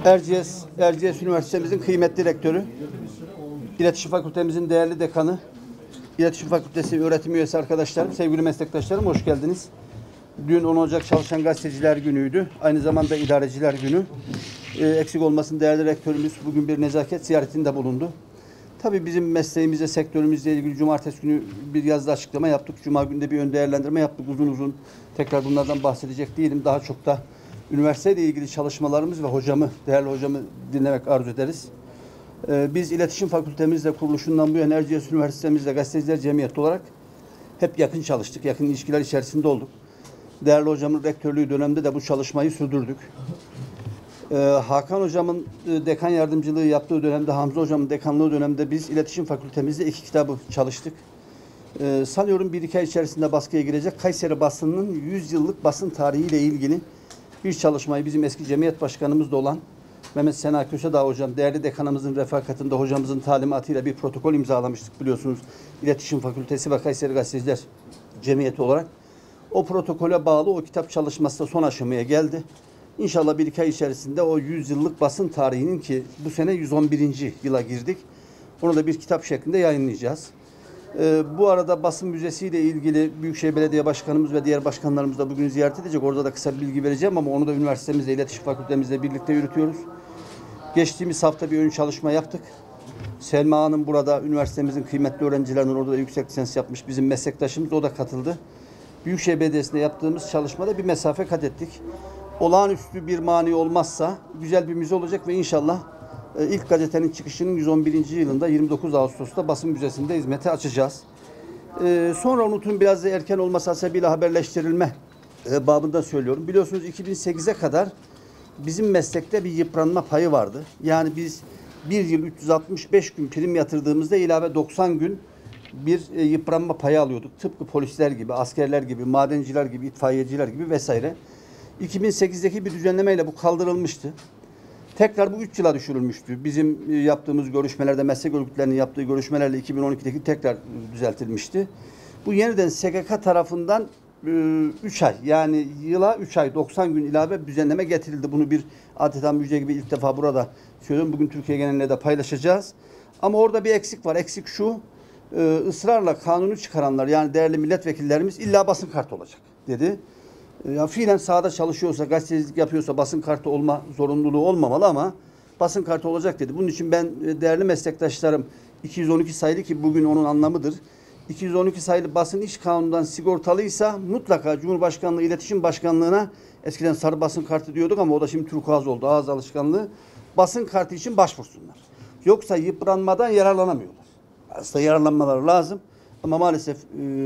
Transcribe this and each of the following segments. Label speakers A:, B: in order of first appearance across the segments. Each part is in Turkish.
A: Erciyes Üniversitemizin kıymetli rektörü, İletişim Fakültemizin değerli dekanı, İletişim Fakültesi öğretim üyesi arkadaşlarım, sevgili meslektaşlarım hoş geldiniz. Dün 10 Ocak Çalışan Gazeteciler Günü'ydü. Aynı zamanda İdareciler Günü. Eksik olmasın değerli rektörümüz bugün bir nezaket ziyaretinde bulundu. Tabii bizim mesleğimizle, sektörümüzle ilgili cumartesi günü bir yazılı açıklama yaptık. Cuma günü de bir ön değerlendirme yaptık. Uzun uzun tekrar bunlardan bahsedecek değilim. Daha çok da üniversiteyle ilgili çalışmalarımız ve değerli hocamı dinlemek arzu ederiz. Biz iletişim fakültemizle kuruluşundan bu yana Erciyes Üniversitemizle Gazeteciler Cemiyeti olarak hep yakın çalıştık. Yakın ilişkiler içerisinde olduk. Değerli hocamın rektörlüğü döneminde de bu çalışmayı sürdürdük. Hakan hocamın dekan yardımcılığı yaptığı dönemde, Hamza hocamın dekanlığı döneminde biz iletişim fakültemizde 2 kitabı çalıştık. Sanıyorum 1-2 ay içerisinde baskıya girecek Kayseri basınının 100 yıllık basın tarihiyle ilgili bir çalışmayı bizim eski cemiyet başkanımız da olan Mehmet Sena Kösedağ hocam, değerli dekanımızın refakatinde hocamızın talimatıyla bir protokol imzalamıştık biliyorsunuz. İletişim Fakültesi ve Kayseri Gazeteciler Cemiyeti olarak. O protokole bağlı o kitap çalışması da son aşamaya geldi. İnşallah 1-2 ay içerisinde o 100 yıllık basın tarihinin ki bu sene 111. yıla girdik. Onu da bir kitap şeklinde yayınlayacağız. Bu arada basın müzesiyle ilgili Büyükşehir Belediye Başkanımız ve diğer başkanlarımız da bugün ziyaret edecek. Orada da kısa bir bilgi vereceğim ama onu da üniversitemizle, iletişim fakültemizle birlikte yürütüyoruz. Geçtiğimiz hafta bir ön çalışma yaptık. Selma Hanım burada üniversitemizin kıymetli öğrencilerinden orada da yüksek lisans yapmış bizim meslektaşımız. O da katıldı. Büyükşehir Belediyesi'nde yaptığımız çalışmada bir mesafe kat ettik. Olağanüstü bir mani olmazsa güzel bir müze olacak ve inşallah ilk gazetenin çıkışının 111. yılında 29 Ağustos'ta basın müzesinde hizmete açacağız. Sonra unutun biraz da erken olması hasebiyle haberleştirilme babında söylüyorum. Biliyorsunuz 2008'e kadar bizim meslekte bir yıpranma payı vardı. Yani biz bir yıl 365 gün prim yatırdığımızda ilave 90 gün bir yıpranma payı alıyorduk. Tıpkı polisler gibi, askerler gibi, madenciler gibi, itfaiyeciler gibi vesaire. 2008'deki bir düzenlemeyle bu kaldırılmıştı. Tekrar bu 3 yıla düşürülmüştü. Bizim yaptığımız görüşmelerde, meslek örgütlerinin yaptığı görüşmelerle 2012'deki tekrar düzeltilmişti. Bu yeniden SGK tarafından 3 ay yani yıla 3 ay 90 gün ilave düzenleme getirildi. Bunu bir adeta müjde gibi ilk defa burada söylüyorum. Bugün Türkiye genelinde de paylaşacağız. Ama orada bir eksik var. Eksik şu, ısrarla kanunu çıkaranlar yani değerli milletvekillerimiz illa basın kartı olacak dedi. Ya fiilen sahada çalışıyorsa, gazetecilik yapıyorsa basın kartı olma zorunluluğu olmamalı ama basın kartı olacak dedi. Bunun için ben değerli meslektaşlarım 212 sayılı ki bugün onun anlamıdır. 212 sayılı basın iş kanunundan sigortalıysa mutlaka Cumhurbaşkanlığı İletişim Başkanlığı'na eskiden sarı basın kartı diyorduk ama o da şimdi turkuaz oldu ağız alışkanlığı. Basın kartı için başvursunlar. Yoksa yıpranmadan yararlanamıyorlar. Aslında yararlanmaları lazım. Ama maalesef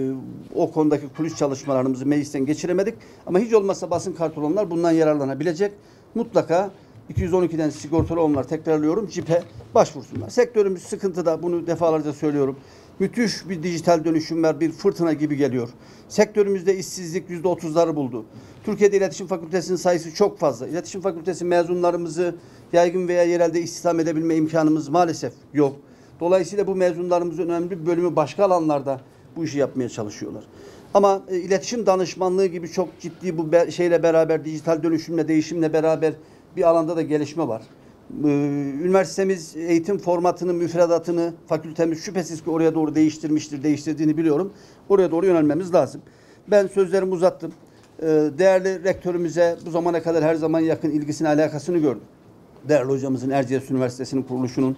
A: o konudaki kulis çalışmalarımızı meclisten geçiremedik. Ama hiç olmazsa basın kartı olanlar bundan yararlanabilecek. Mutlaka 212'den sigortalı olanlar tekrarlıyorum CİP'e başvursunlar. Sektörümüz sıkıntıda bunu defalarca söylüyorum. Müthiş bir dijital dönüşüm var. Bir fırtına gibi geliyor. Sektörümüzde işsizlik %30'ları buldu. Türkiye'de iletişim fakültesinin sayısı çok fazla. İletişim fakültesi mezunlarımızı yaygın veya yerelde istihdam edebilme imkanımız maalesef yok. Dolayısıyla bu mezunlarımızın önemli bir bölümü başka alanlarda bu işi yapmaya çalışıyorlar. Ama iletişim danışmanlığı gibi çok ciddi bu şeyle beraber, dijital dönüşümle, değişimle beraber bir alanda da gelişme var. Üniversitemiz eğitim formatını, müfredatını, fakültemiz şüphesiz ki oraya doğru değiştirmiştir, değiştirdiğini biliyorum. Oraya doğru yönelmemiz lazım. Ben sözlerimi uzattım. Değerli rektörümüze bu zamana kadar her zaman yakın ilgisini, alakasını gördüm. Değerli hocamızın Erciyes Üniversitesi'nin kuruluşunun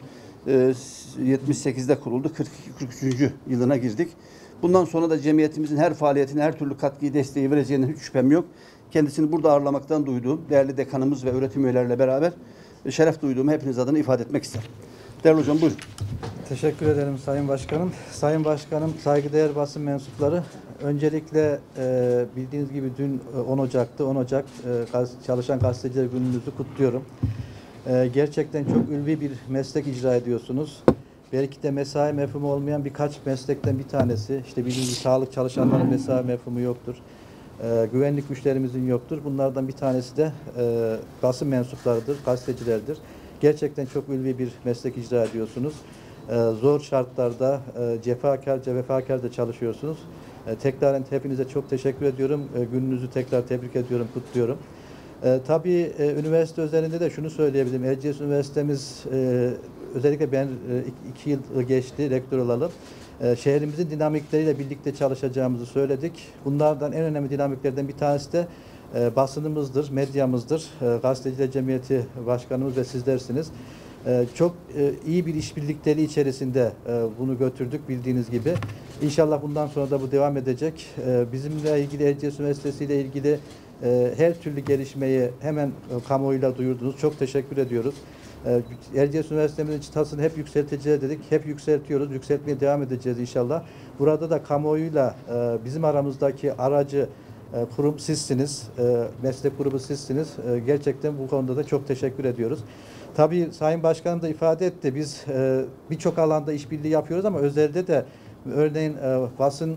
A: 78'de kuruldu. 42-43. yılına girdik. Bundan sonra da cemiyetimizin her faaliyetine her türlü katkıyı, desteği vereceğinden hiç şüphem yok. Kendisini burada ağırlamaktan duyduğum değerli dekanımız ve öğretim üyeleriyle beraber şeref duyduğumu hepiniz adına ifade etmek isterim. Değerli hocam buyurun.
B: Teşekkür ederim Sayın Başkanım. Sayın Başkanım, saygıdeğer basın mensupları. Öncelikle bildiğiniz gibi dün 10 Ocak'tı. 10 Ocak Çalışan Gazeteciler Gününüzü kutluyorum. Gerçekten çok ulvi bir meslek icra ediyorsunuz. Belki de mesai mefhumu olmayan birkaç meslekten bir tanesi. İşte bildiğiniz gibi sağlık çalışanların mesai mefhumu yoktur. Güvenlik güçlerimizin yoktur. Bunlardan bir tanesi de basın mensuplarıdır, gazetecilerdir. Gerçekten çok ulvi bir meslek icra ediyorsunuz. Zor şartlarda cefakarca, vefakarca çalışıyorsunuz. Tekraren hepinize çok teşekkür ediyorum. Gününüzü tekrar tebrik ediyorum, kutluyorum. Tabii üniversite üzerinde de şunu söyleyebilirim. Erciyes Üniversitemiz özellikle ben 2 yıl geçti rektör olalı. Şehrimizin dinamikleriyle birlikte çalışacağımızı söyledik. Bunlardan en önemli dinamiklerden bir tanesi de basınımızdır, medyamızdır. Gazeteciler Cemiyeti Başkanımız ve sizlersiniz. Çok iyi bir işbirlikleri içerisinde bunu götürdük bildiğiniz gibi. İnşallah bundan sonra da bu devam edecek. Bizimle ilgili Erciyes Üniversitesi ile ilgili her türlü gelişmeyi hemen kamuoyuyla duyurdunuz. Çok teşekkür ediyoruz. Erciyes Üniversitemizin çıtasını hep yükselteceğiz dedik. Hep yükseltiyoruz. Yükseltmeye devam edeceğiz inşallah. Burada da kamuoyuyla bizim aramızdaki aracı kurum sizsiniz. Meslek grubu sizsiniz. Gerçekten bu konuda da çok teşekkür ediyoruz. Tabii Sayın Başkanım da ifade etti. Biz birçok alanda işbirliği yapıyoruz ama özelde de örneğin basın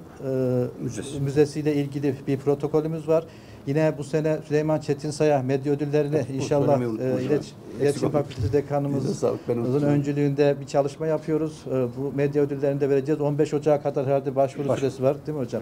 B: müzesiyle ilgili bir protokolümüz var. Yine bu sene Süleyman Çetinsay'a medya ödüllerini inşallah İletişim Fakültesi Dekanımızın öncülüğünde bir çalışma yapıyoruz. Bu medya ödüllerini de vereceğiz. 15 Ocak'a kadar herhalde başvuru süresi var değil mi hocam?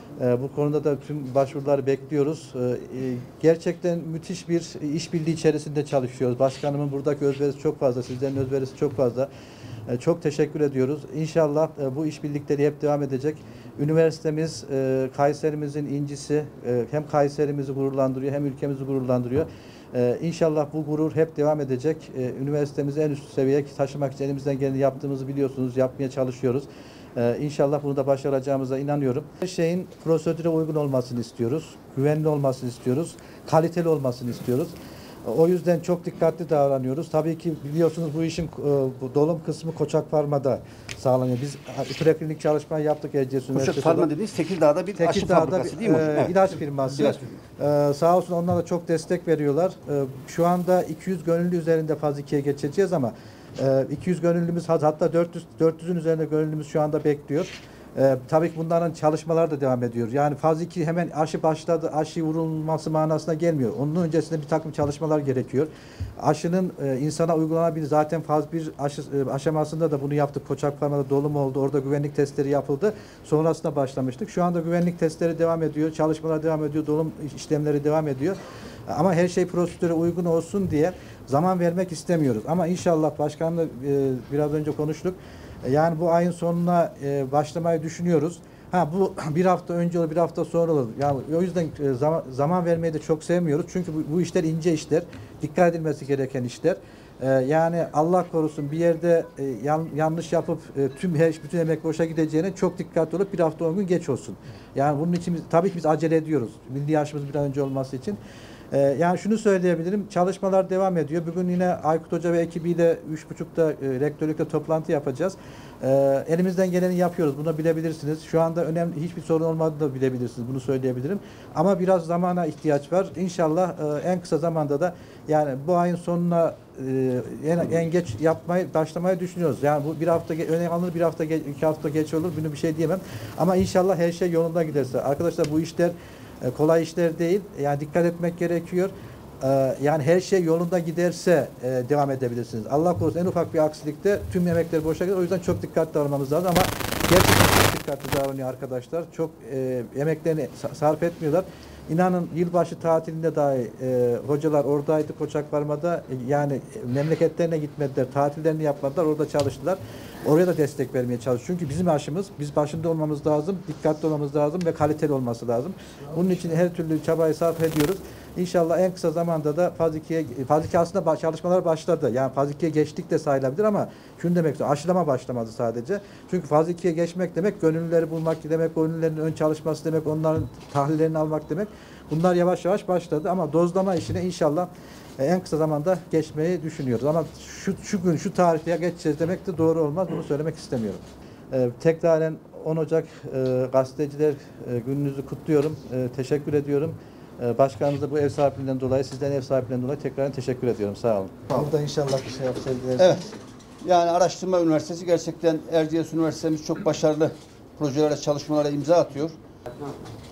B: Bu konuda da tüm başvuruları bekliyoruz. Gerçekten müthiş bir işbirliği içerisinde çalışıyoruz. Başkanımın buradaki özverisi çok fazla, sizlerin özverisi çok fazla. Çok teşekkür ediyoruz. İnşallah bu işbirlikleri hep devam edecek. Üniversitemiz Kayserimizin incisi, hem Kayserimizi gururlandırıyor hem ülkemizi gururlandırıyor. İnşallah bu gurur hep devam edecek. Üniversitemizi en üst seviyeye taşımak için elimizden geleni yaptığımızı biliyorsunuz, yapmaya çalışıyoruz. İnşallah bunu da başaracağımıza inanıyorum. Her şeyin prosedüre uygun olmasını istiyoruz, güvenli olmasını istiyoruz, kaliteli olmasını istiyoruz. O yüzden çok dikkatli davranıyoruz. Tabii ki biliyorsunuz bu işin bu dolum kısmı Koçakparma'da sağlanıyor. Biz preklinik çalışma yaptık Erciyes Üniversitesi'nde.
A: Koçakparma dediğiniz Tekirdağ'da bir aşı fabrikası değil mi? Evet.
B: İlaç firması. Sağ olsun onlar da çok destek veriyorlar. Şu anda 200 gönüllü üzerinde faz 2'ye geçeceğiz ama 200 gönüllümüz hatta 400'ün üzerinde gönüllümüz şu anda bekliyor. Tabii ki bunların çalışmalar da devam ediyor. Yani faz 2 hemen aşı başladı, aşı vurulması manasına gelmiyor. Onun öncesinde bir takım çalışmalar gerekiyor. Aşının insana uygulanabilir. Zaten faz 1 aşamasında da bunu yaptık. Koçakparma'da dolum oldu. Orada güvenlik testleri yapıldı. Sonrasında başlamıştık. Şu anda güvenlik testleri devam ediyor. Çalışmalar devam ediyor. Dolum işlemleri devam ediyor. Ama her şey prosedüre uygun olsun diye zaman vermek istemiyoruz. Ama inşallah başkanla biraz önce konuştuk. Yani bu ayın sonuna başlamayı düşünüyoruz. Bu bir hafta önce olur, bir hafta sonra olur. Yani o yüzden zaman vermeyi de çok sevmiyoruz. Çünkü bu işler ince işler, dikkat edilmesi gereken işler. Yani Allah korusun bir yerde yanlış yapıp bütün emek boşa gideceğine çok dikkatli olup bir hafta 10 gün geç olsun. Yani bunun için tabii ki biz acele ediyoruz. Milli yaşımız bir an önce olması için. Yani şunu söyleyebilirim, çalışmalar devam ediyor. Bugün yine Aykut Hoca ve ekibiyle 3.30'da rektörlükle toplantı yapacağız. Elimizden geleni yapıyoruz, bunu bilebilirsiniz. Şu anda önemli hiçbir sorun olmadığını da bilebilirsiniz, bunu söyleyebilirim. Ama biraz zamana ihtiyaç var. İnşallah en kısa zamanda da yani bu ayın sonuna en geç başlamayı düşünüyoruz. Yani bu bir hafta öne alınır, bir hafta 2 hafta geç olur, bunu bir şey diyemem. Ama inşallah her şey yolunda giderse. Arkadaşlar bu işler kolay işler değil. Yani dikkat etmek gerekiyor. Yani her şey yolunda giderse devam edebilirsiniz. Allah korusun en ufak bir aksilikte tüm emekler boşa gider. O yüzden çok dikkatli davranmamız lazım ama gerçekten çok dikkatli davranıyor arkadaşlar. Çok emeklerini sarf etmiyorlar. İnanın yılbaşı tatilinde dahi hocalar oradaydı Koçakparma'da. Yani memleketlerine gitmediler, tatillerini yapmadılar, orada çalıştılar. Oraya da destek vermeye çalışıyoruz. Çünkü bizim aşımız, biz başında olmamız lazım, dikkatli olmamız lazım ve kaliteli olması lazım. Bunun için her türlü çabayı sarf ediyoruz. İnşallah en kısa zamanda da faz 2 aslında çalışmalar başladı. Yani faz 2'ye geçtik de sayılabilir ama şunu demek istiyorum, aşılama başlamadı sadece. Çünkü faz 2'ye geçmek demek, gönüllüleri bulmak demek, gönüllülerin ön çalışması demek, onların tahlillerini almak demek. Bunlar yavaş yavaş başladı ama dozlama işine inşallah en kısa zamanda geçmeyi düşünüyoruz. Ama şu gün, şu tarihte geçeceğiz demek de doğru olmaz. Bunu söylemek istemiyorum. Tekraren 10 Ocak gazeteciler gününüzü kutluyorum. Teşekkür ediyorum. Başkanımıza bu ev sahipliğinden dolayı, sizden ev sahipliğinden dolayı tekrar teşekkür ediyorum. Sağ olun. Burada inşallah bir şey yapacağız.
A: Evet. Yani Araştırma Üniversitesi gerçekten Erciyes Üniversitemiz çok başarılı projelere, çalışmalara imza atıyor.